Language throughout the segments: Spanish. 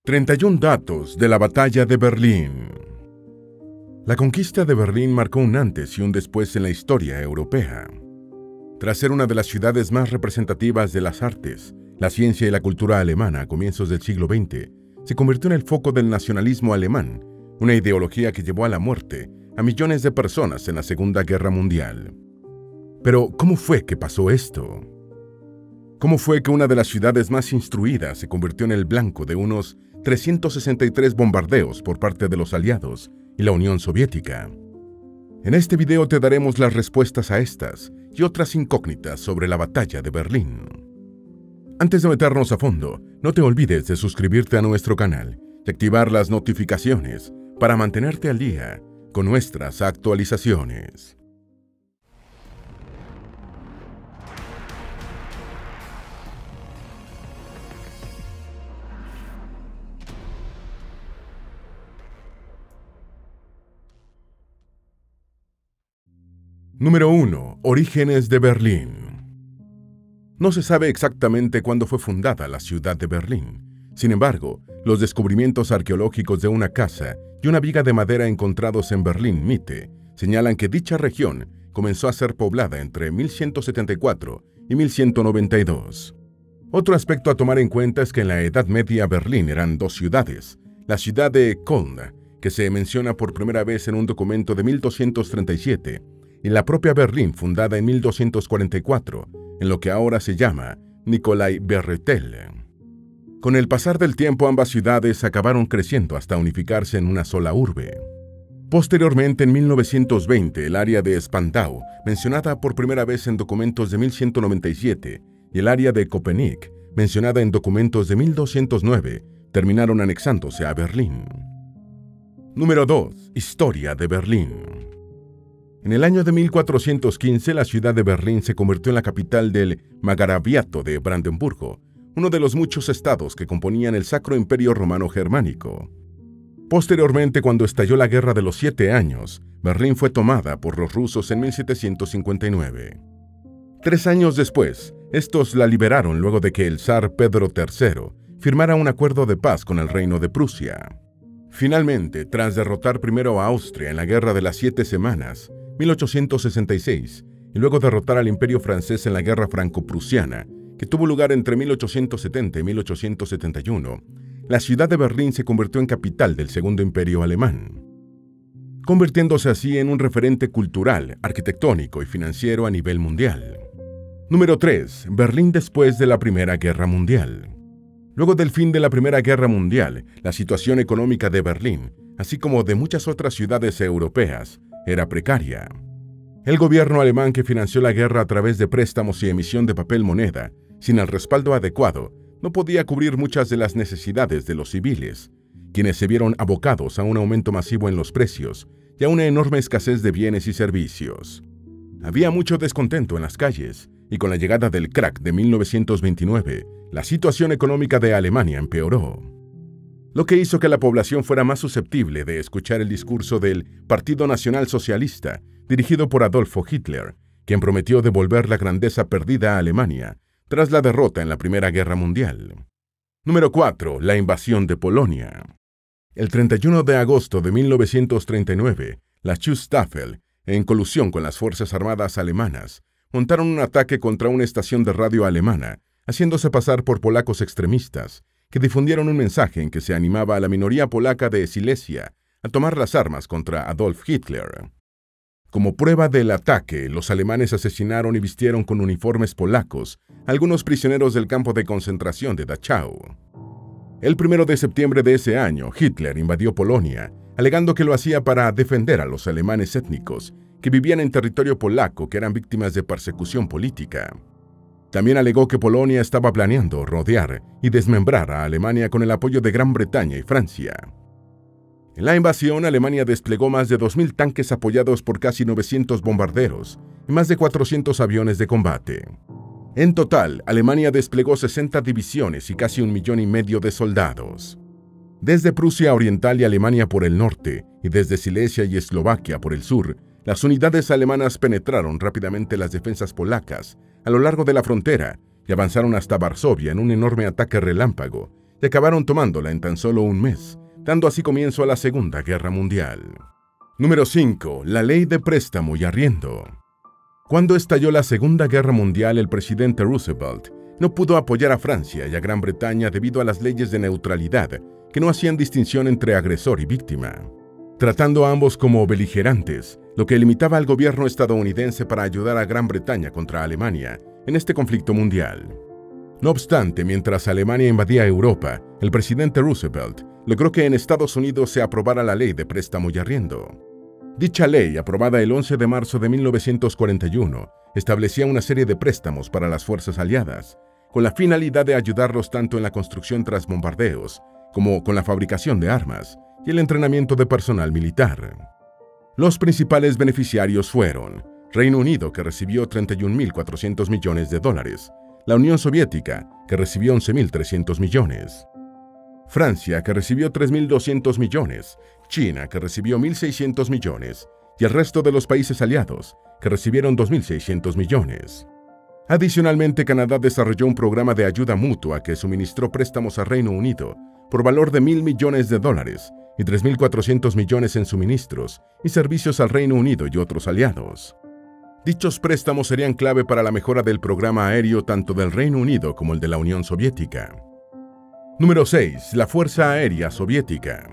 31 datos de la Batalla de Berlín. La conquista de Berlín marcó un antes y un después en la historia europea. Tras ser una de las ciudades más representativas de las artes, la ciencia y la cultura alemana a comienzos del siglo XX, se convirtió en el foco del nacionalismo alemán, una ideología que llevó a la muerte a millones de personas en la Segunda Guerra Mundial. Pero, ¿cómo fue que pasó esto? ¿Cómo fue que una de las ciudades más instruidas se convirtió en el blanco de unos 363 bombardeos por parte de los aliados y la Unión Soviética? En este video te daremos las respuestas a estas y otras incógnitas sobre la Batalla de Berlín. Antes de meternos a fondo, no te olvides de suscribirte a nuestro canal y activar las notificaciones para mantenerte al día con nuestras actualizaciones. Número 1. Orígenes de Berlín. No se sabe exactamente cuándo fue fundada la ciudad de Berlín. Sin embargo, los descubrimientos arqueológicos de una casa y una viga de madera encontrados en Berlín-Mitte señalan que dicha región comenzó a ser poblada entre 1174 y 1192. Otro aspecto a tomar en cuenta es que en la Edad Media Berlín eran dos ciudades, la ciudad de Köln, que se menciona por primera vez en un documento de 1237, y la propia Berlín fundada en 1244, en lo que ahora se llama Nikolai-Bärtel. Con el pasar del tiempo ambas ciudades acabaron creciendo hasta unificarse en una sola urbe. Posteriormente, en 1920, el área de Spandau, mencionada por primera vez en documentos de 1197, y el área de Köpenick, mencionada en documentos de 1209, terminaron anexándose a Berlín. Número 2. Historia de Berlín. En el año de 1415, la ciudad de Berlín se convirtió en la capital del Margraviato de Brandenburgo, uno de los muchos estados que componían el Sacro Imperio Romano Germánico. Posteriormente, cuando estalló la Guerra de los 7 Años, Berlín fue tomada por los rusos en 1759. 3 años después, estos la liberaron luego de que el zar Pedro III firmara un acuerdo de paz con el Reino de Prusia. Finalmente, tras derrotar primero a Austria en la Guerra de las 7 Semanas, 1866, y luego derrotar al Imperio francés en la Guerra Franco-Prusiana, que tuvo lugar entre 1870 y 1871, la ciudad de Berlín se convirtió en capital del Segundo Imperio Alemán, convirtiéndose así en un referente cultural, arquitectónico y financiero a nivel mundial. Número 3. Berlín después de la Primera Guerra Mundial. Luego del fin de la Primera Guerra Mundial, la situación económica de Berlín, así como de muchas otras ciudades europeas, era precaria. El gobierno alemán, que financió la guerra a través de préstamos y emisión de papel moneda, sin el respaldo adecuado, no podía cubrir muchas de las necesidades de los civiles, quienes se vieron abocados a un aumento masivo en los precios y a una enorme escasez de bienes y servicios. Había mucho descontento en las calles, y con la llegada del crack de 1929, la situación económica de Alemania empeoró, lo que hizo que la población fuera más susceptible de escuchar el discurso del Partido Nacional Socialista, dirigido por Adolfo Hitler, quien prometió devolver la grandeza perdida a Alemania tras la derrota en la Primera Guerra Mundial. Número 4. La invasión de Polonia. El 31 de agosto de 1939, la Schutzstaffel, en colusión con las Fuerzas Armadas alemanas, montaron un ataque contra una estación de radio alemana, haciéndose pasar por polacos extremistas, que difundieron un mensaje en que se animaba a la minoría polaca de Silesia a tomar las armas contra Adolf Hitler. Como prueba del ataque, los alemanes asesinaron y vistieron con uniformes polacos a algunos prisioneros del campo de concentración de Dachau. El 1 de septiembre de ese año, Hitler invadió Polonia, alegando que lo hacía para defender a los alemanes étnicos que vivían en territorio polaco que eran víctimas de persecución política. También alegó que Polonia estaba planeando rodear y desmembrar a Alemania con el apoyo de Gran Bretaña y Francia. En la invasión, Alemania desplegó más de 2.000 tanques apoyados por casi 900 bombarderos y más de 400 aviones de combate. En total, Alemania desplegó 60 divisiones y casi 1,5 millones de soldados. Desde Prusia Oriental y Alemania por el norte, y desde Silesia y Eslovaquia por el sur, las unidades alemanas penetraron rápidamente las defensas polacas a lo largo de la frontera y avanzaron hasta Varsovia en un enorme ataque relámpago, y acabaron tomándola en tan solo un mes, dando así comienzo a la Segunda Guerra Mundial. Número 5. La ley de préstamo y arriendo. Cuando estalló la Segunda Guerra Mundial, el presidente Roosevelt no pudo apoyar a Francia y a Gran Bretaña debido a las leyes de neutralidad que no hacían distinción entre agresor y víctima, tratando a ambos como beligerantes, lo que limitaba al gobierno estadounidense para ayudar a Gran Bretaña contra Alemania en este conflicto mundial. No obstante, mientras Alemania invadía Europa, el presidente Roosevelt logró que en Estados Unidos se aprobara la ley de préstamo y arriendo. Dicha ley, aprobada el 11 de marzo de 1941, establecía una serie de préstamos para las fuerzas aliadas, con la finalidad de ayudarlos tanto en la construcción tras bombardeos, como con la fabricación de armas y el entrenamiento de personal militar. Los principales beneficiarios fueron Reino Unido, que recibió $31.400 millones, la Unión Soviética, que recibió $11.300 millones, Francia, que recibió $3.200 millones, China, que recibió $1.600 millones, y el resto de los países aliados, que recibieron $2.600 millones. Adicionalmente, Canadá desarrolló un programa de ayuda mutua que suministró préstamos a Reino Unido por valor de $1.000 millones y $3.400 millones en suministros y servicios al Reino Unido y otros aliados. Dichos préstamos serían clave para la mejora del programa aéreo tanto del Reino Unido como el de la Unión Soviética. Número 6. La Fuerza Aérea Soviética.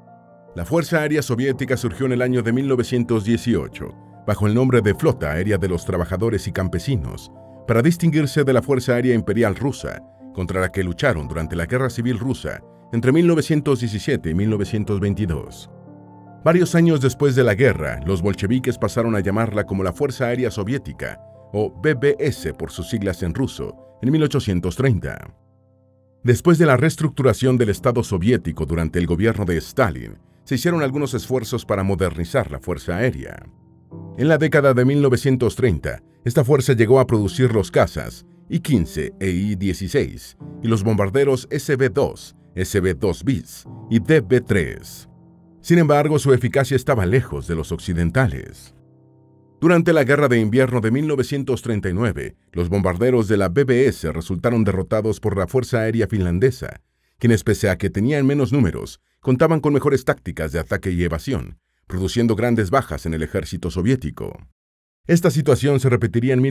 La Fuerza Aérea Soviética surgió en el año de 1918, bajo el nombre de Flota Aérea de los Trabajadores y Campesinos, para distinguirse de la Fuerza Aérea Imperial Rusa, contra la que lucharon durante la Guerra Civil Rusa entre 1917 y 1922. Varios años después de la guerra, los bolcheviques pasaron a llamarla como la Fuerza Aérea Soviética, o BBS por sus siglas en ruso, en 1830. Después de la reestructuración del Estado soviético durante el gobierno de Stalin, se hicieron algunos esfuerzos para modernizar la Fuerza Aérea. En la década de 1930, esta fuerza llegó a producir los cazas I-15 e I-16 y los bombarderos SB-2, SB-2 bis y DB-3. Sin embargo, su eficacia estaba lejos de los occidentales. Durante la Guerra de Invierno de 1939, los bombarderos de la BBS resultaron derrotados por la Fuerza Aérea Finlandesa, quienes, pese a que tenían menos números, contaban con mejores tácticas de ataque y evasión, produciendo grandes bajas en el ejército soviético. Esta situación se repetiría en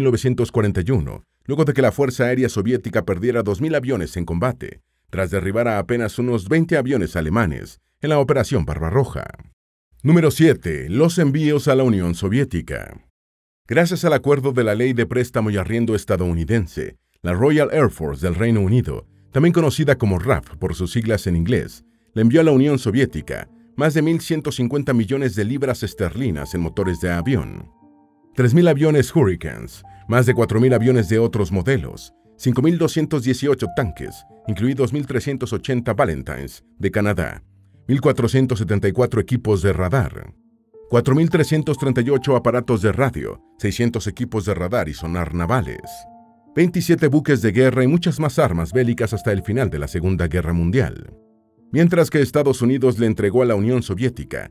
1941, luego de que la Fuerza Aérea Soviética perdiera 2.000 aviones en combate, tras derribar a apenas unos 20 aviones alemanes en la Operación Barbarroja. Número 7. Los envíos a la Unión Soviética. Gracias al acuerdo de la Ley de Préstamo y Arriendo estadounidense, la Royal Air Force del Reino Unido, también conocida como RAF por sus siglas en inglés, le envió a la Unión Soviética más de 1.150 millones de libras esterlinas en motores de avión, 3.000 aviones Hurricanes, más de 4.000 aviones de otros modelos, 5.218 tanques, incluidos 1.380 Valentines de Canadá, 1.474 equipos de radar, 4.338 aparatos de radio, 600 equipos de radar y sonar navales, 27 buques de guerra y muchas más armas bélicas hasta el final de la Segunda Guerra Mundial. Mientras que Estados Unidos le entregó a la Unión Soviética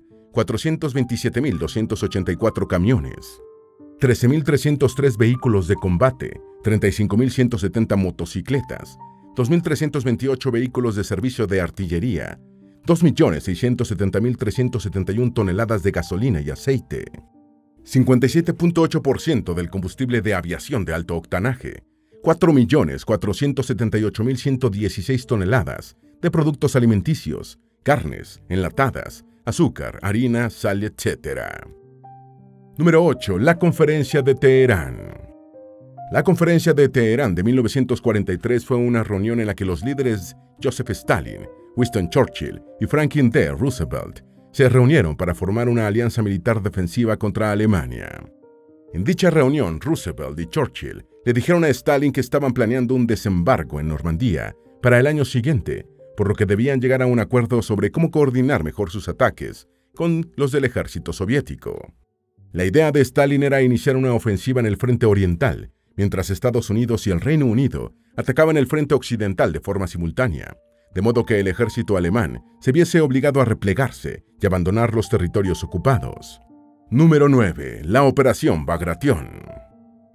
427.284 camiones, 13.303 vehículos de combate, 35.170 motocicletas, 2.328 vehículos de servicio de artillería, 2.670.371 toneladas de gasolina y aceite, 57.8% del combustible de aviación de alto octanaje, 4.478.116 toneladas de productos alimenticios, carnes, enlatadas, azúcar, harina, sal, etc. Número 8. La Conferencia de Teherán. La Conferencia de Teherán de 1943 fue una reunión en la que los líderes Joseph Stalin, Winston Churchill y Franklin D. Roosevelt se reunieron para formar una alianza militar defensiva contra Alemania. En dicha reunión, Roosevelt y Churchill le dijeron a Stalin que estaban planeando un desembarco en Normandía para el año siguiente, por lo que debían llegar a un acuerdo sobre cómo coordinar mejor sus ataques con los del ejército soviético. La idea de Stalin era iniciar una ofensiva en el frente oriental, mientras Estados Unidos y el Reino Unido atacaban el frente occidental de forma simultánea, de modo que el ejército alemán se viese obligado a replegarse y abandonar los territorios ocupados. Número 9. La Operación Bagration.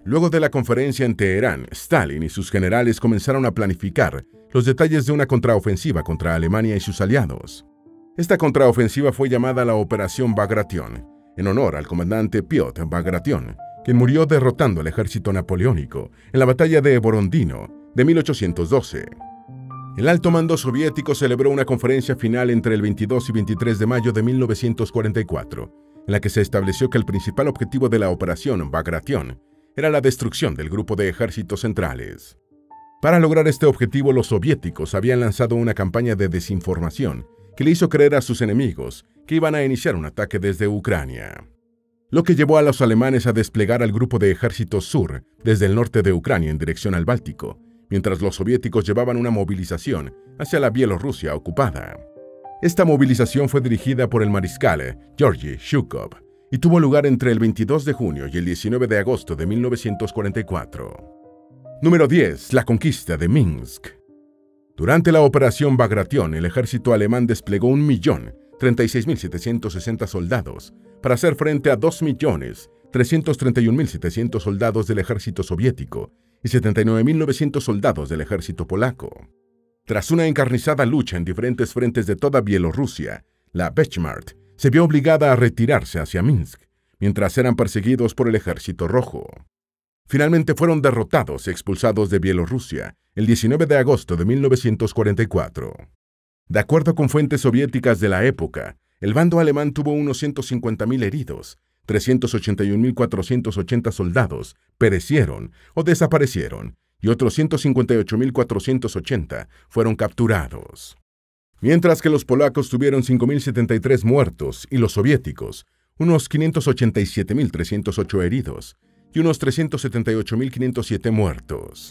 Luego de la conferencia en Teherán, Stalin y sus generales comenzaron a planificar los detalles de una contraofensiva contra Alemania y sus aliados. Esta contraofensiva fue llamada la Operación Bagration, en honor al comandante Piotr Bagration, quien murió derrotando al ejército napoleónico en la batalla de Borodino de 1812. El alto mando soviético celebró una conferencia final entre el 22 y 23 de mayo de 1944, en la que se estableció que el principal objetivo de la Operación Bagration era la destrucción del grupo de ejércitos centrales. Para lograr este objetivo, los soviéticos habían lanzado una campaña de desinformación que le hizo creer a sus enemigos que iban a iniciar un ataque desde Ucrania, lo que llevó a los alemanes a desplegar al grupo de ejércitos sur desde el norte de Ucrania en dirección al Báltico, mientras los soviéticos llevaban una movilización hacia la Bielorrusia ocupada. Esta movilización fue dirigida por el mariscal Georgy Zhukov y tuvo lugar entre el 22 de junio y el 19 de agosto de 1944. Número 10. La conquista de Minsk. Durante la Operación Bagration, el ejército alemán desplegó 1.036.760 soldados para hacer frente a 2.331.700 soldados del ejército soviético y 79.900 soldados del ejército polaco. Tras una encarnizada lucha en diferentes frentes de toda Bielorrusia, la Wehrmacht se vio obligada a retirarse hacia Minsk, mientras eran perseguidos por el Ejército Rojo. Finalmente fueron derrotados y expulsados de Bielorrusia el 19 de agosto de 1944. De acuerdo con fuentes soviéticas de la época, el bando alemán tuvo unos 150.000 heridos, 381.480 soldados perecieron o desaparecieron y otros 158.480 fueron capturados. Mientras que los polacos tuvieron 5.073 muertos y los soviéticos unos 587.308 heridos y unos 378.507 muertos.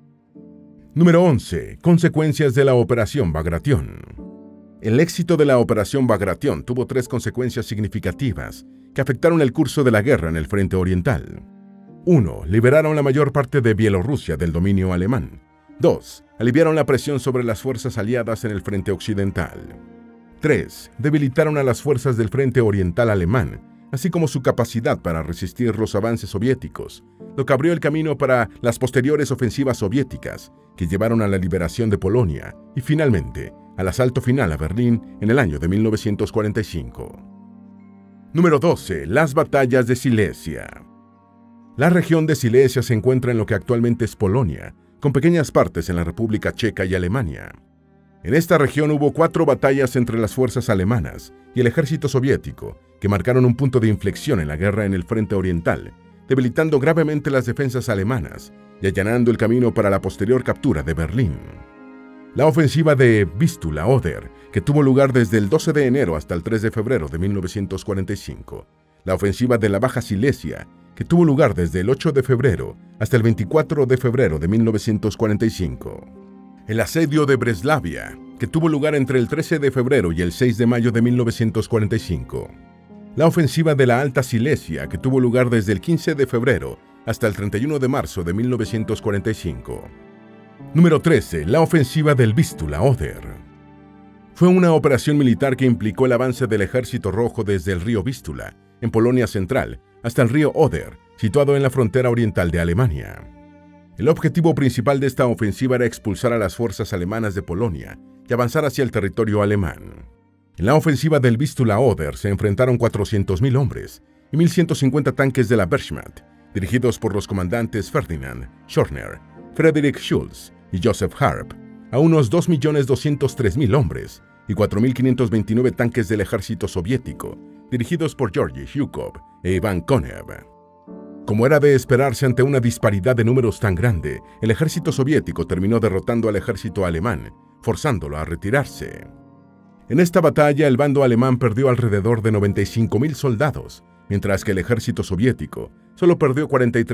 Número 11. Consecuencias de la Operación Bagration. El éxito de la Operación Bagration tuvo 3 consecuencias significativas que afectaron el curso de la guerra en el frente oriental. 1. Liberaron la mayor parte de Bielorrusia del dominio alemán. 2. Aliviaron la presión sobre las fuerzas aliadas en el frente occidental. 3. Debilitaron a las fuerzas del frente oriental alemán, así como su capacidad para resistir los avances soviéticos, lo que abrió el camino para las posteriores ofensivas soviéticas que llevaron a la liberación de Polonia y, finalmente, al asalto final a Berlín en el año de 1945. Número 12. Las batallas de Silesia. La región de Silesia se encuentra en lo que actualmente es Polonia, con pequeñas partes en la República Checa y Alemania. En esta región hubo 4 batallas entre las fuerzas alemanas y el ejército soviético, que marcaron un punto de inflexión en la guerra en el frente oriental, debilitando gravemente las defensas alemanas y allanando el camino para la posterior captura de Berlín. La ofensiva de Vístula-Oder, que tuvo lugar desde el 12 de enero hasta el 3 de febrero de 1945. La ofensiva de la Baja Silesia, que tuvo lugar desde el 8 de febrero hasta el 24 de febrero de 1945. El asedio de Breslavia, que tuvo lugar entre el 13 de febrero y el 6 de mayo de 1945. La ofensiva de la Alta Silesia, que tuvo lugar desde el 15 de febrero hasta el 31 de marzo de 1945. Número 13. La ofensiva del Vístula-Oder. Fue una operación militar que implicó el avance del Ejército Rojo desde el río Vístula, en Polonia Central, hasta el río Oder, situado en la frontera oriental de Alemania. El objetivo principal de esta ofensiva era expulsar a las fuerzas alemanas de Polonia y avanzar hacia el territorio alemán. En la ofensiva del Vístula-Oder se enfrentaron 400.000 hombres y 1.150 tanques de la Wehrmacht, dirigidos por los comandantes Ferdinand Schörner, Friedrich Schulz y Joseph Harp, a unos 2.203.000 hombres y 4.529 tanques del ejército soviético, dirigidos por Georgy Zhukov e Iván Konev. Como era de esperarse ante una disparidad de números tan grande, el ejército soviético terminó derrotando al ejército alemán, forzándolo a retirarse. En esta batalla, el bando alemán perdió alrededor de 95.000 soldados, mientras que el ejército soviético solo perdió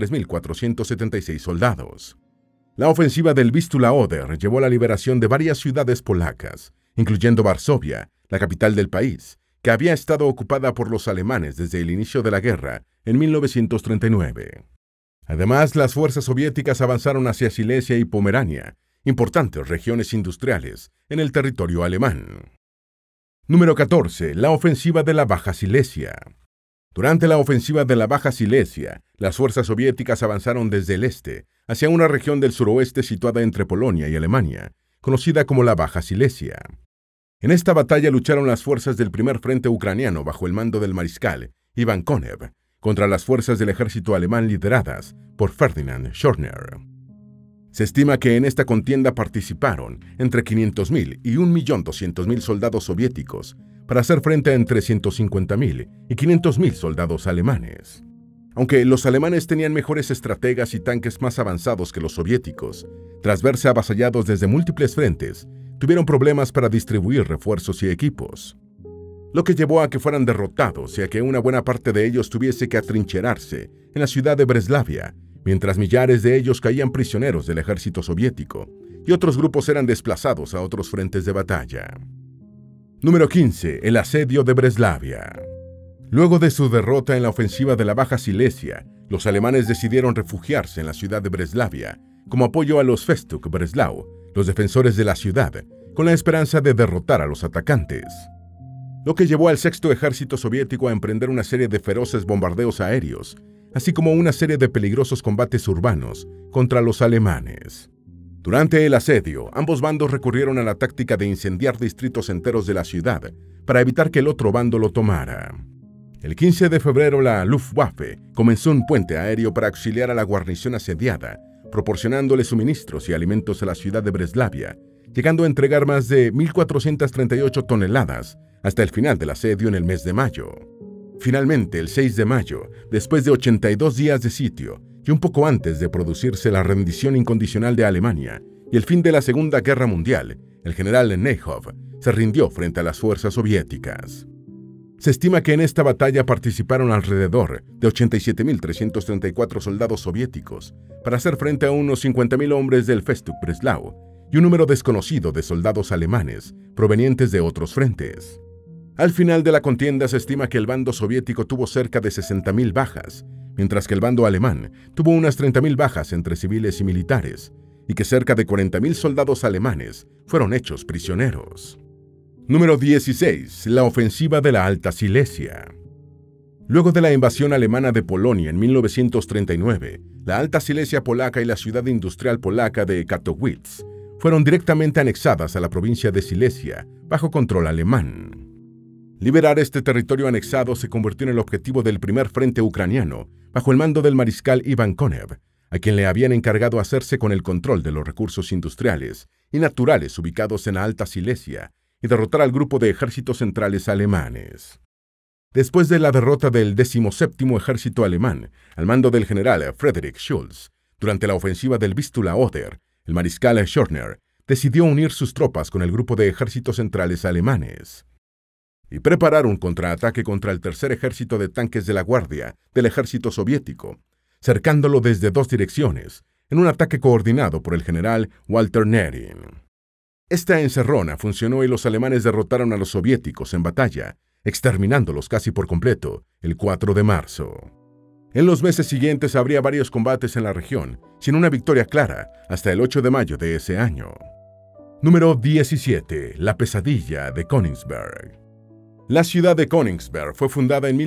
43.476 soldados. La ofensiva del Vístula-Oder llevó a la liberación de varias ciudades polacas, incluyendo Varsovia, la capital del país, que había estado ocupada por los alemanes desde el inicio de la guerra en 1939. Además, las fuerzas soviéticas avanzaron hacia Silesia y Pomerania, importantes regiones industriales en el territorio alemán. Número 14. La ofensiva de la Baja Silesia. Durante la ofensiva de la Baja Silesia, las fuerzas soviéticas avanzaron desde el este hacia una región del suroeste situada entre Polonia y Alemania, conocida como la Baja Silesia. En esta batalla lucharon las fuerzas del primer frente ucraniano bajo el mando del mariscal Iván Konev contra las fuerzas del ejército alemán lideradas por Ferdinand Schörner. Se estima que en esta contienda participaron entre 500.000 y 1.200.000 soldados soviéticos para hacer frente a entre 150.000 y 500.000 soldados alemanes. Aunque los alemanes tenían mejores estrategas y tanques más avanzados que los soviéticos, tras verse avasallados desde múltiples frentes, tuvieron problemas para distribuir refuerzos y equipos, lo que llevó a que fueran derrotados y a que una buena parte de ellos tuviese que atrincherarse en la ciudad de Breslavia, mientras millares de ellos caían prisioneros del ejército soviético y otros grupos eran desplazados a otros frentes de batalla. Número 15. El asedio de Breslavia. Luego de su derrota en la ofensiva de la Baja Silesia, los alemanes decidieron refugiarse en la ciudad de Breslavia como apoyo a los Festung Breslau, los defensores de la ciudad, con la esperanza de derrotar a los atacantes, lo que llevó al Sexto Ejército Soviético a emprender una serie de feroces bombardeos aéreos, así como una serie de peligrosos combates urbanos contra los alemanes. Durante el asedio, ambos bandos recurrieron a la táctica de incendiar distritos enteros de la ciudad para evitar que el otro bando lo tomara. El 15 de febrero, la Luftwaffe comenzó un puente aéreo para auxiliar a la guarnición asediada, proporcionándole suministros y alimentos a la ciudad de Breslavia, llegando a entregar más de 1.438 toneladas hasta el final del asedio en el mes de mayo. Finalmente, el 6 de mayo, después de 82 días de sitio y un poco antes de producirse la rendición incondicional de Alemania y el fin de la Segunda Guerra Mundial, el general Nekhov se rindió frente a las fuerzas soviéticas. Se estima que en esta batalla participaron alrededor de 87.334 soldados soviéticos para hacer frente a unos 50.000 hombres del Festung Breslau y un número desconocido de soldados alemanes provenientes de otros frentes. Al final de la contienda se estima que el bando soviético tuvo cerca de 60.000 bajas, mientras que el bando alemán tuvo unas 30.000 bajas entre civiles y militares, y que cerca de 40.000 soldados alemanes fueron hechos prisioneros. Número 16. La ofensiva de la Alta Silesia. Luego de la invasión alemana de Polonia en 1939, la Alta Silesia polaca y la ciudad industrial polaca de Katowice fueron directamente anexadas a la provincia de Silesia bajo control alemán. Liberar este territorio anexado se convirtió en el objetivo del primer frente ucraniano bajo el mando del mariscal Iván Konev, a quien le habían encargado hacerse con el control de los recursos industriales y naturales ubicados en la Alta Silesia y derrotar al grupo de ejércitos centrales alemanes. Después de la derrota del 17º Ejército Alemán, al mando del general Friedrich Schulz, durante la ofensiva del Vistula-Oder, el mariscal Schörner decidió unir sus tropas con el grupo de ejércitos centrales alemanes y preparar un contraataque contra el tercer ejército de tanques de la Guardia del ejército soviético, cercándolo desde dos direcciones, en un ataque coordinado por el general Walter Nering. Esta encerrona funcionó y los alemanes derrotaron a los soviéticos en batalla, exterminándolos casi por completo el 4 de marzo. En los meses siguientes habría varios combates en la región, sin una victoria clara, hasta el 8 de mayo de ese año. Número 17. La pesadilla de Königsberg. La ciudad de Königsberg fue fundada en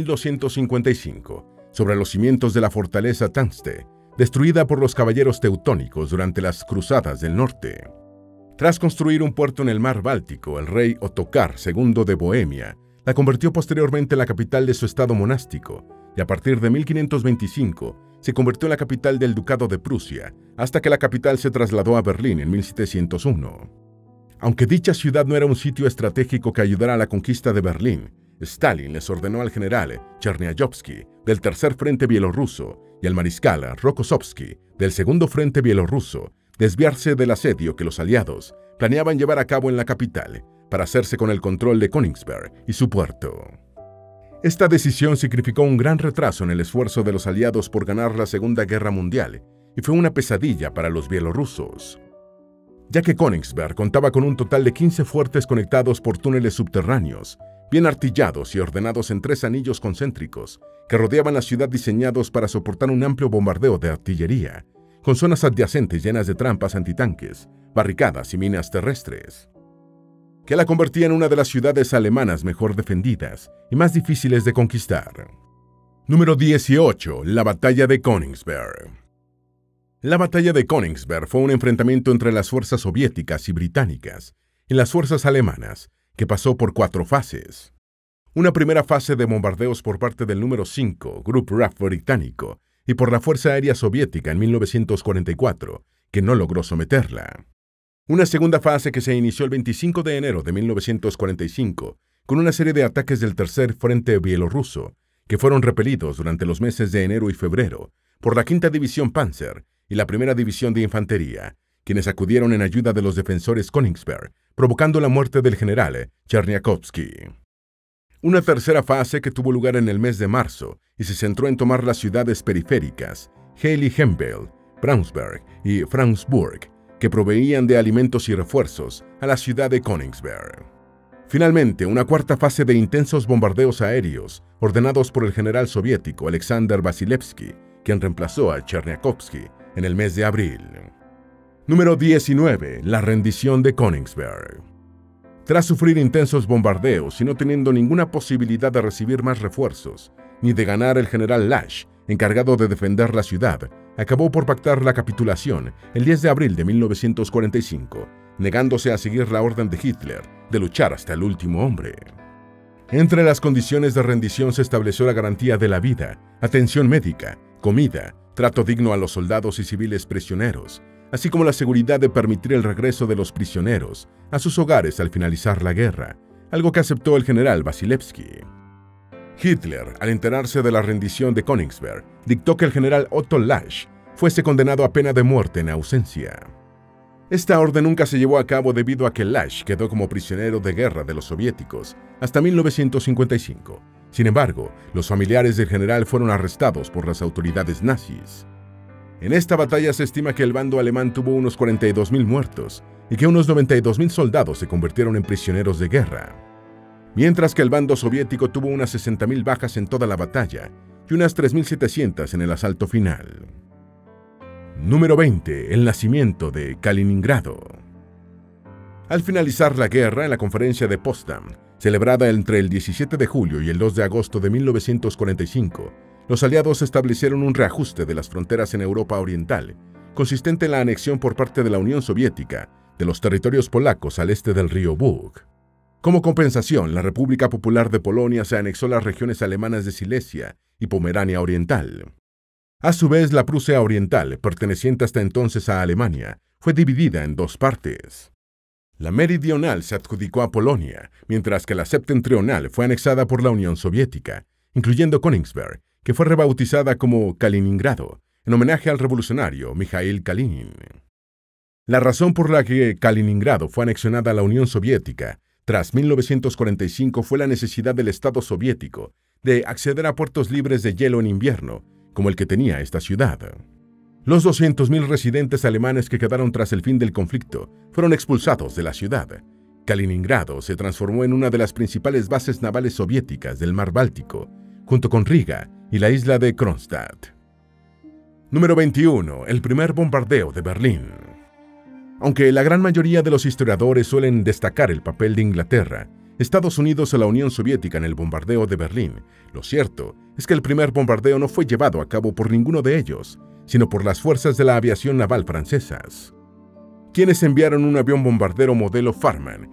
1255, sobre los cimientos de la fortaleza Tangste, destruida por los caballeros teutónicos durante las Cruzadas del Norte. Tras construir un puerto en el mar Báltico, el rey Ottokar II de Bohemia la convirtió posteriormente en la capital de su estado monástico, y a partir de 1525 se convirtió en la capital del Ducado de Prusia, hasta que la capital se trasladó a Berlín en 1701. Aunque dicha ciudad no era un sitio estratégico que ayudara a la conquista de Berlín, Stalin les ordenó al general Cherniayovsky del Tercer Frente Bielorruso y al mariscal Rokossovsky del Segundo Frente Bielorruso desviarse del asedio que los aliados planeaban llevar a cabo en la capital para hacerse con el control de Königsberg y su puerto. Esta decisión significó un gran retraso en el esfuerzo de los aliados por ganar la Segunda Guerra Mundial y fue una pesadilla para los bielorrusos, ya que Königsberg contaba con un total de 15 fuertes conectados por túneles subterráneos, bien artillados y ordenados en 3 anillos concéntricos que rodeaban la ciudad, diseñados para soportar un amplio bombardeo de artillería, con zonas adyacentes llenas de trampas antitanques, barricadas y minas terrestres, que la convertía en una de las ciudades alemanas mejor defendidas y más difíciles de conquistar. Número 18. La Batalla de Königsberg. La Batalla de Königsberg fue un enfrentamiento entre las fuerzas soviéticas y británicas y las fuerzas alemanas, que pasó por 4 fases. Una primera fase de bombardeos por parte del número 5, Grupo RAF británico, y por la Fuerza Aérea Soviética en 1944, que no logró someterla. Una segunda fase que se inició el 25 de enero de 1945, con una serie de ataques del Tercer Frente Bielorruso, que fueron repelidos durante los meses de enero y febrero por la 5ª División Panzer y la 1ª División de Infantería, quienes acudieron en ayuda de los defensores Königsberg, provocando la muerte del general Cherniakhovsky. Una tercera fase que tuvo lugar en el mes de marzo y se centró en tomar las ciudades periféricas Heiligenfeld, Braunschweig y Frauensburg, que proveían de alimentos y refuerzos a la ciudad de Königsberg. Finalmente, una cuarta fase de intensos bombardeos aéreos ordenados por el general soviético Alexander Vasilevsky, quien reemplazó a Cherniakhovsky en el mes de abril. Número 19. La rendición de Königsberg. Tras sufrir intensos bombardeos y no teniendo ninguna posibilidad de recibir más refuerzos, ni de ganar, el general Lasch, encargado de defender la ciudad, acabó por pactar la capitulación el 10 de abril de 1945, negándose a seguir la orden de Hitler de luchar hasta el último hombre. Entre las condiciones de rendición se estableció la garantía de la vida, atención médica, comida, trato digno a los soldados y civiles prisioneros, así como la seguridad de permitir el regreso de los prisioneros a sus hogares al finalizar la guerra, algo que aceptó el general Vasilevsky. Hitler, al enterarse de la rendición de Königsberg, dictó que el general Otto Lasch fuese condenado a pena de muerte en ausencia. Esta orden nunca se llevó a cabo debido a que Lasch quedó como prisionero de guerra de los soviéticos hasta 1955. Sin embargo, los familiares del general fueron arrestados por las autoridades nazis. En esta batalla se estima que el bando alemán tuvo unos 42.000 muertos y que unos 92.000 soldados se convirtieron en prisioneros de guerra, mientras que el bando soviético tuvo unas 60.000 bajas en toda la batalla y unas 3.700 en el asalto final. Número 20. El nacimiento de Kaliningrado. Al finalizar la guerra, en la conferencia de Potsdam, celebrada entre el 17 de julio y el 2 de agosto de 1945, los aliados establecieron un reajuste de las fronteras en Europa Oriental, consistente en la anexión por parte de la Unión Soviética de los territorios polacos al este del río Bug. Como compensación, la República Popular de Polonia se anexó las regiones alemanas de Silesia y Pomerania Oriental. A su vez, la Prusia Oriental, perteneciente hasta entonces a Alemania, fue dividida en 2 partes. La meridional se adjudicó a Polonia, mientras que la septentrional fue anexada por la Unión Soviética, incluyendo Königsberg, que fue rebautizada como Kaliningrado, en homenaje al revolucionario Mikhail Kalinin. La razón por la que Kaliningrado fue anexionada a la Unión Soviética tras 1945 fue la necesidad del Estado soviético de acceder a puertos libres de hielo en invierno, como el que tenía esta ciudad. Los 200.000 residentes alemanes que quedaron tras el fin del conflicto fueron expulsados de la ciudad. Kaliningrado se transformó en una de las principales bases navales soviéticas del Mar Báltico, junto con Riga y la isla de Kronstadt. Número 21. El primer bombardeo de Berlín. Aunque la gran mayoría de los historiadores suelen destacar el papel de Inglaterra, Estados Unidos o la Unión Soviética en el bombardeo de Berlín, lo cierto es que el primer bombardeo no fue llevado a cabo por ninguno de ellos, sino por las fuerzas de la aviación naval francesas, quienes enviaron un avión bombardero modelo Farman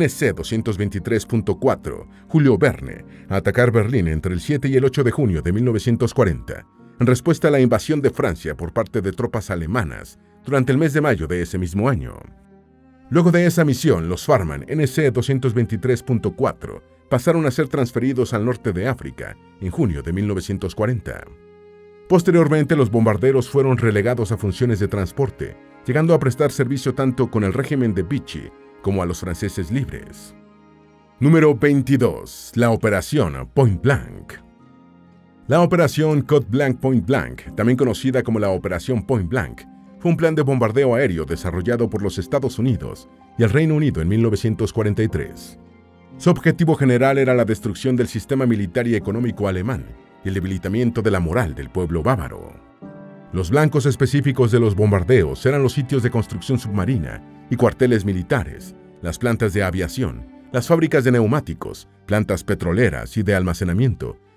NC-223.4 Julio Verne a atacar Berlín entre el 7 y el 8 de junio de 1940, en respuesta a la invasión de Francia por parte de tropas alemanas durante el mes de mayo de ese mismo año. Luego de esa misión, los Farman NC-223.4 pasaron a ser transferidos al norte de África en junio de 1940. Posteriormente, los bombarderos fueron relegados a funciones de transporte, llegando a prestar servicio tanto con el régimen de Vichy como a los franceses libres. Número 22. La Operación Point Blank. La Operación Code Blanc Point Blanc, también conocida como la Operación Point Blanc, fue un plan de bombardeo aéreo desarrollado por los Estados Unidos y el Reino Unido en 1943. Su objetivo general era la destrucción del sistema militar y económico alemán y el debilitamiento de la moral del pueblo bávaro. Los blancos específicos de los bombardeos eran los sitios de construcción submarina y cuarteles militares, las plantas de aviación, las fábricas de neumáticos, plantas petroleras y de almacenamiento,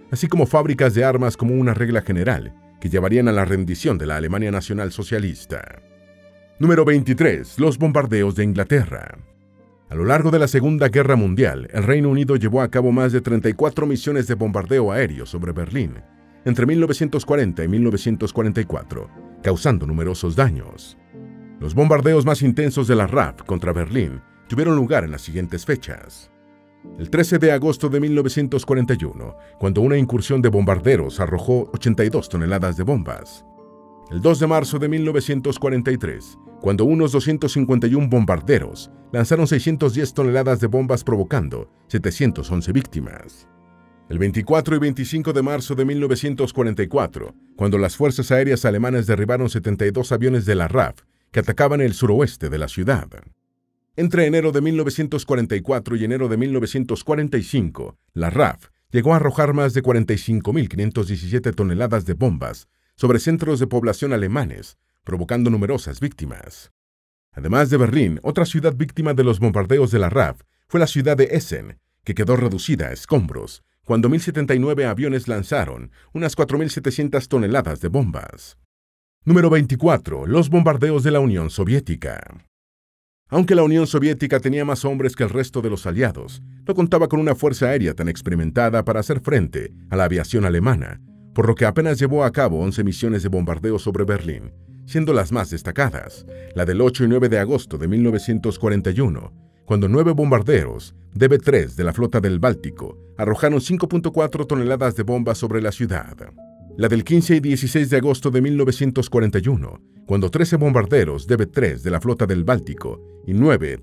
así como fábricas de armas como una regla general que llevarían a la rendición de la Alemania nacional socialista. Número 23. Los bombardeos de Inglaterra. A lo largo de la Segunda Guerra Mundial, el Reino Unido llevó a cabo más de 34 misiones de bombardeo aéreo sobre Berlín entre 1940 y 1944, causando numerosos daños. Los bombardeos más intensos de la RAF contra Berlín tuvieron lugar en las siguientes fechas. El 13 de agosto de 1941, cuando una incursión de bombarderos arrojó 82 toneladas de bombas. El 2 de marzo de 1943, cuando unos 251 bombarderos lanzaron 610 toneladas de bombas provocando 711 víctimas. El 24 y 25 de marzo de 1944, cuando las fuerzas aéreas alemanas derribaron 72 aviones de la RAF que atacaban el suroeste de la ciudad. Entre enero de 1944 y enero de 1945, la RAF llegó a arrojar más de 45.517 toneladas de bombas sobre centros de población alemanes, provocando numerosas víctimas. Además de Berlín, otra ciudad víctima de los bombardeos de la RAF fue la ciudad de Essen, que quedó reducida a escombros, cuando 1.079 aviones lanzaron unas 4.700 toneladas de bombas. Número 24. Los bombardeos de la Unión Soviética. Aunque la Unión Soviética tenía más hombres que el resto de los aliados, no contaba con una fuerza aérea tan experimentada para hacer frente a la aviación alemana, por lo que apenas llevó a cabo 11 misiones de bombardeo sobre Berlín, siendo las más destacadas la del 8 y 9 de agosto de 1941, cuando 9 bombarderos DB-3 de la flota del Báltico arrojaron 5.4 toneladas de bombas sobre la ciudad. La del 15 y 16 de agosto de 1941, cuando 13 bombarderos DB-3 de la flota del Báltico y 9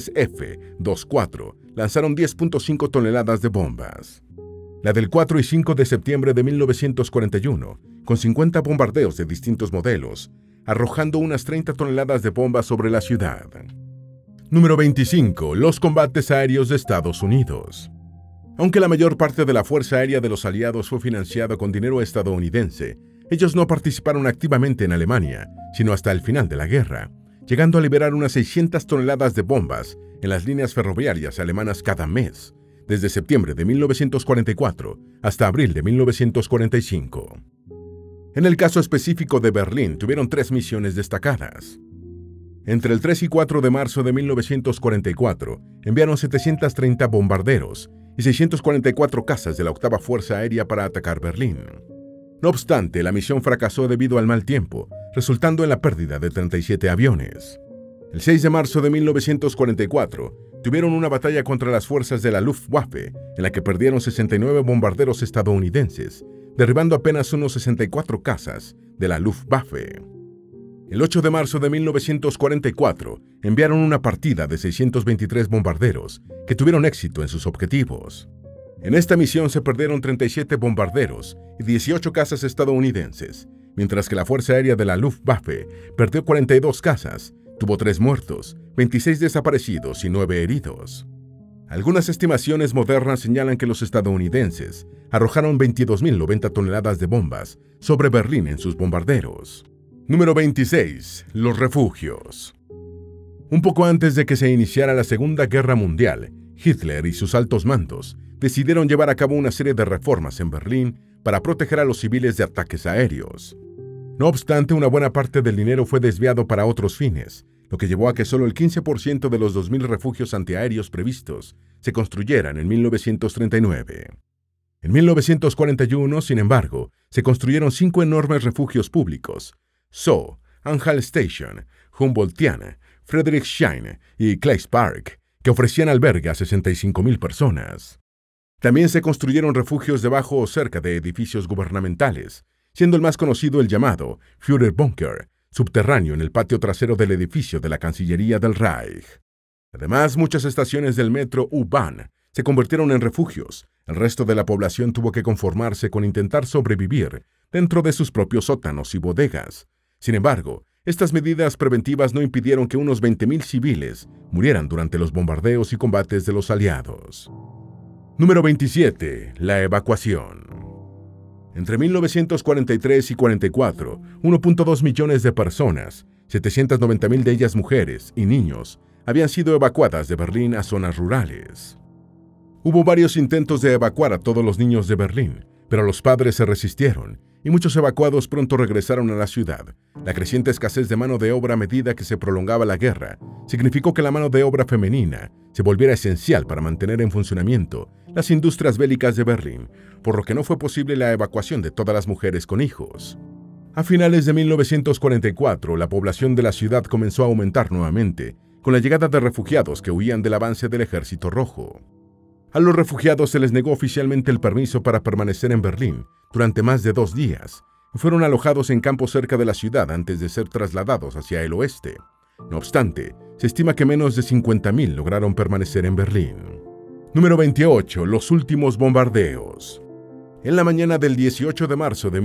DB-3F-24 lanzaron 10.5 toneladas de bombas. La del 4 y 5 de septiembre de 1941, con 50 bombardeos de distintos modelos, arrojando unas 30 toneladas de bombas sobre la ciudad. Número 25. Los combates aéreos de Estados Unidos. Aunque la mayor parte de la Fuerza Aérea de los aliados fue financiada con dinero estadounidense, ellos no participaron activamente en Alemania, sino hasta el final de la guerra, llegando a liberar unas 600 toneladas de bombas en las líneas ferroviarias alemanas cada mes, desde septiembre de 1944 hasta abril de 1945. En el caso específico de Berlín, tuvieron 3 misiones destacadas. Entre el 3 y 4 de marzo de 1944, enviaron 730 bombarderos y 644 cazas de la octava Fuerza Aérea para atacar Berlín. No obstante, la misión fracasó debido al mal tiempo, resultando en la pérdida de 37 aviones. El 6 de marzo de 1944, tuvieron una batalla contra las fuerzas de la Luftwaffe, en la que perdieron 69 bombarderos estadounidenses, derribando apenas unos 64 cazas de la Luftwaffe. El 8 de marzo de 1944, enviaron una partida de 623 bombarderos que tuvieron éxito en sus objetivos. En esta misión se perdieron 37 bombarderos y 18 cazas estadounidenses, mientras que la Fuerza Aérea de la Luftwaffe perdió 42 cazas, tuvo 3 muertos, 26 desaparecidos y 9 heridos. Algunas estimaciones modernas señalan que los estadounidenses arrojaron 22.090 toneladas de bombas sobre Berlín en sus bombarderos. Número 26. Los refugios. Un poco antes de que se iniciara la Segunda Guerra Mundial, Hitler y sus altos mandos decidieron llevar a cabo una serie de reformas en Berlín para proteger a los civiles de ataques aéreos. No obstante, una buena parte del dinero fue desviado para otros fines, lo que llevó a que solo el 15% de los 2.000 refugios antiaéreos previstos se construyeran en 1939. En 1941, sin embargo, se construyeron 5 enormes refugios públicos: Zoo, Anhaltestation, Humboldtiana, Friedrichshain y Kleistpark, que ofrecían albergue a 65.000 personas. También se construyeron refugios debajo o cerca de edificios gubernamentales, siendo el más conocido el llamado Führerbunker, subterráneo en el patio trasero del edificio de la Cancillería del Reich. Además, muchas estaciones del metro U-Bahn se convirtieron en refugios. El resto de la población tuvo que conformarse con intentar sobrevivir dentro de sus propios sótanos y bodegas. Sin embargo, estas medidas preventivas no impidieron que unos 20.000 civiles murieran durante los bombardeos y combates de los aliados. Número 27. La evacuación. Entre 1943 y 44, 1.2 millones de personas, 790.000 de ellas mujeres y niños, habían sido evacuadas de Berlín a zonas rurales. Hubo varios intentos de evacuar a todos los niños de Berlín, Pero los padres se resistieron y muchos evacuados pronto regresaron a la ciudad. La creciente escasez de mano de obra a medida que se prolongaba la guerra significó que la mano de obra femenina se volviera esencial para mantener en funcionamiento las industrias bélicas de Berlín, por lo que no fue posible la evacuación de todas las mujeres con hijos. A finales de 1944, la población de la ciudad comenzó a aumentar nuevamente, con la llegada de refugiados que huían del avance del Ejército Rojo. A los refugiados se les negó oficialmente el permiso para permanecer en Berlín durante más de 2 días y fueron alojados en campos cerca de la ciudad antes de ser trasladados hacia el oeste. No obstante, se estima que menos de 50.000 lograron permanecer en Berlín. Número 28. Los últimos bombardeos. En la mañana del 18 de marzo de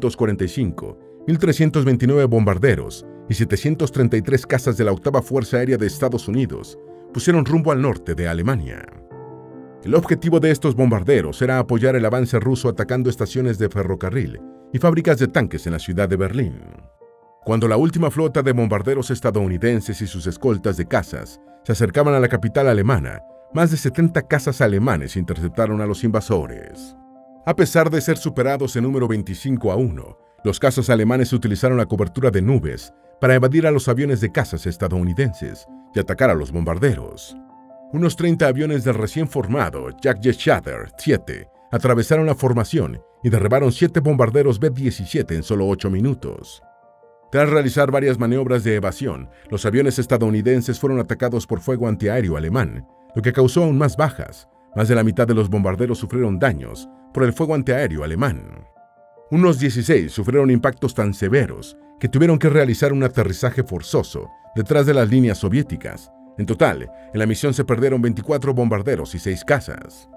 1945, 1.329 bombarderos y 733 cazas de la Octava Fuerza Aérea de Estados Unidos pusieron rumbo al norte de Alemania. El objetivo de estos bombarderos era apoyar el avance ruso atacando estaciones de ferrocarril y fábricas de tanques en la ciudad de Berlín. Cuando la última flota de bombarderos estadounidenses y sus escoltas de cazas se acercaban a la capital alemana, más de 70 cazas alemanes interceptaron a los invasores. A pesar de ser superados en número 25-1, los cazas alemanes utilizaron la cobertura de nubes para evadir a los aviones de cazas estadounidenses y atacar a los bombarderos. Unos 30 aviones del recién formado Jagdgeschwader 7 atravesaron la formación y derribaron 7 bombarderos B-17 en solo 8 minutos. Tras realizar varias maniobras de evasión, los aviones estadounidenses fueron atacados por fuego antiaéreo alemán, lo que causó aún más bajas. Más de la mitad de los bombarderos sufrieron daños por el fuego antiaéreo alemán. Unos 16 sufrieron impactos tan severos que tuvieron que realizar un aterrizaje forzoso detrás de las líneas soviéticas. En total, en la misión se perdieron 24 bombarderos y 6 cazas.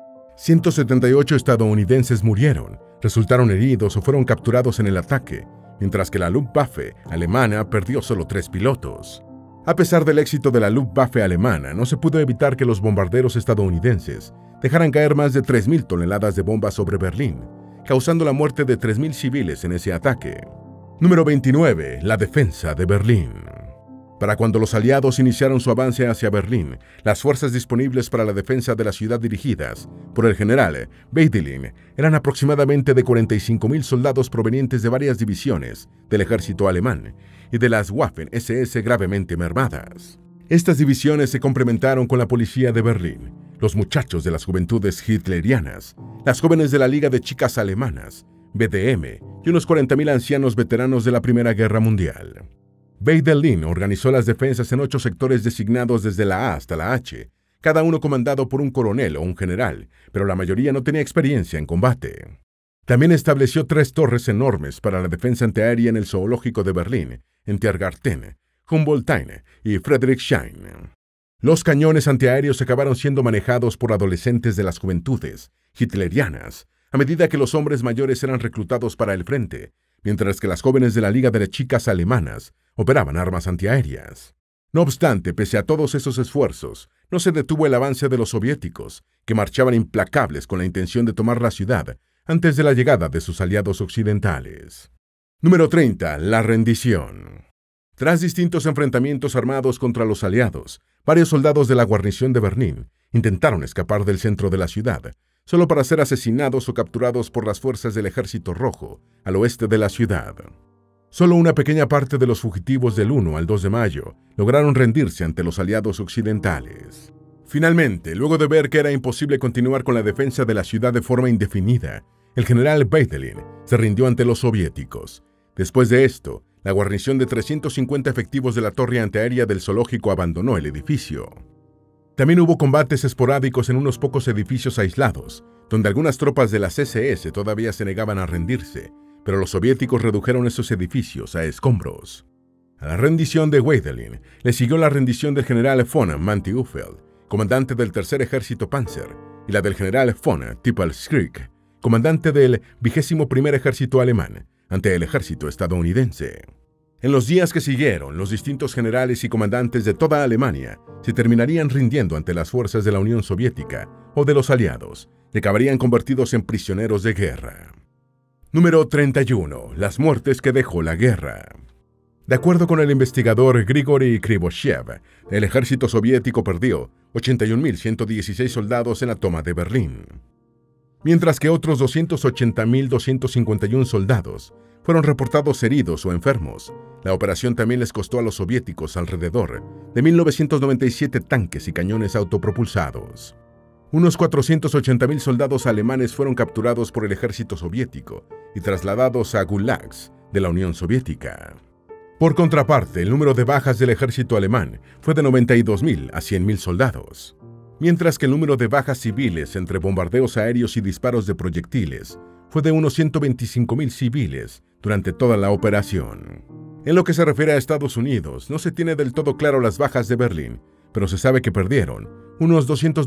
178 estadounidenses murieron, resultaron heridos o fueron capturados en el ataque, mientras que la Luftwaffe alemana perdió solo 3 pilotos. A pesar del éxito de la Luftwaffe alemana, no se pudo evitar que los bombarderos estadounidenses dejaran caer más de 3.000 toneladas de bombas sobre Berlín, causando la muerte de 3.000 civiles en ese ataque. Número 29. La defensa de Berlín. Para cuando los aliados iniciaron su avance hacia Berlín, las fuerzas disponibles para la defensa de la ciudad dirigidas por el general Wedelin eran aproximadamente de 45.000 soldados provenientes de varias divisiones del ejército alemán y de las Waffen-SS gravemente mermadas. Estas divisiones se complementaron con la policía de Berlín, los muchachos de las juventudes hitlerianas, las jóvenes de la Liga de Chicas Alemanas, BDM, y unos 40.000 ancianos veteranos de la Primera Guerra Mundial. Wedelin organizó las defensas en 8 sectores designados desde la A hasta la H, cada uno comandado por un coronel o un general, pero la mayoría no tenía experiencia en combate. También estableció 3 torres enormes para la defensa antiaérea en el zoológico de Berlín, en Tiergarten, Humboldtine y Friedrichshain. Los cañones antiaéreos acabaron siendo manejados por adolescentes de las juventudes hitlerianas, a medida que los hombres mayores eran reclutados para el frente, mientras que las jóvenes de la Liga de las Chicas Alemanas operaban armas antiaéreas. No obstante, pese a todos esos esfuerzos, no se detuvo el avance de los soviéticos, que marchaban implacables con la intención de tomar la ciudad antes de la llegada de sus aliados occidentales. Número 30. La rendición. Tras distintos enfrentamientos armados contra los aliados, varios soldados de la guarnición de Berlín intentaron escapar del centro de la ciudad, solo para ser asesinados o capturados por las fuerzas del Ejército Rojo al oeste de la ciudad. Solo una pequeña parte de los fugitivos del 1 al 2 de mayo lograron rendirse ante los aliados occidentales. Finalmente, luego de ver que era imposible continuar con la defensa de la ciudad de forma indefinida, el general Wedelin se rindió ante los soviéticos. Después de esto, la guarnición de 350 efectivos de la torre antiaérea del zoológico abandonó el edificio. También hubo combates esporádicos en unos pocos edificios aislados, donde algunas tropas de las SS todavía se negaban a rendirse, pero los soviéticos redujeron esos edificios a escombros. A la rendición de Wedelin le siguió la rendición del general von Mansteufel, comandante del Tercer Ejército Panzer, y la del general von Tippelskrieg, comandante del 21º Ejército Alemán, ante el ejército estadounidense. En los días que siguieron, los distintos generales y comandantes de toda Alemania se terminarían rindiendo ante las fuerzas de la Unión Soviética o de los aliados, y acabarían convertidos en prisioneros de guerra. Número 31. Las muertes que dejó la guerra. De acuerdo con el investigador Grigory Krivoshev, el ejército soviético perdió 81.116 soldados en la toma de Berlín. mientras que otros 280.251 soldados fueron reportados heridos o enfermos. La operación también les costó a los soviéticos alrededor de 1.997 tanques y cañones autopropulsados. Unos 480.000 soldados alemanes fueron capturados por el ejército soviético y trasladados a gulags de la Unión Soviética. Por contraparte, el número de bajas del ejército alemán fue de 92.000 a 100.000 soldados, mientras que el número de bajas civiles entre bombardeos aéreos y disparos de proyectiles fue de unos 125.000 civiles durante toda la operación. En lo que se refiere a Estados Unidos, no se tiene del todo claro las bajas de Berlín, pero se sabe que perdieron unos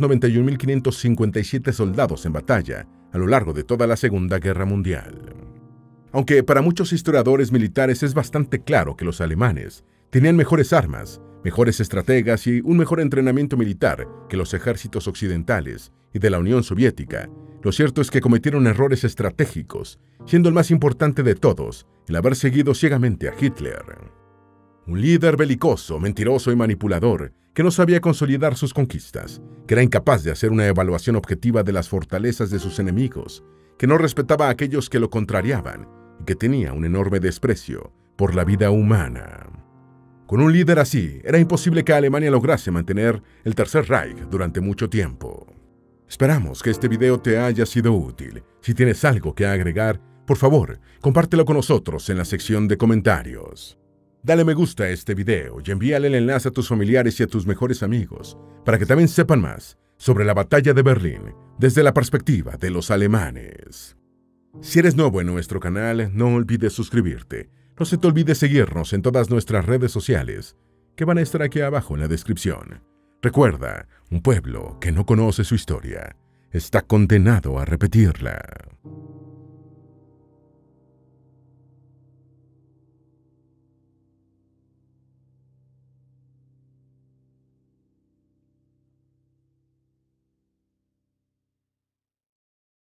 291.557 soldados en batalla a lo largo de toda la Segunda Guerra Mundial. Aunque para muchos historiadores militares es bastante claro que los alemanes tenían mejores armas, mejores estrategas y un mejor entrenamiento militar que los ejércitos occidentales y de la Unión Soviética, lo cierto es que cometieron errores estratégicos, siendo el más importante de todos el haber seguido ciegamente a Hitler. Un líder belicoso, mentiroso y manipulador que no sabía consolidar sus conquistas, que era incapaz de hacer una evaluación objetiva de las fortalezas de sus enemigos, que no respetaba a aquellos que lo contrariaban y que tenía un enorme desprecio por la vida humana. Con un líder así, era imposible que Alemania lograse mantener el Tercer Reich durante mucho tiempo. Esperamos que este video te haya sido útil. Si tienes algo que agregar, por favor, compártelo con nosotros en la sección de comentarios. Dale me gusta a este video y envíale el enlace a tus familiares y a tus mejores amigos para que también sepan más sobre la batalla de Berlín desde la perspectiva de los alemanes. Si eres nuevo en nuestro canal, no olvides suscribirte. No se te olvide seguirnos en todas nuestras redes sociales, que van a estar aquí abajo en la descripción. Recuerda, un pueblo que no conoce su historia está condenado a repetirla.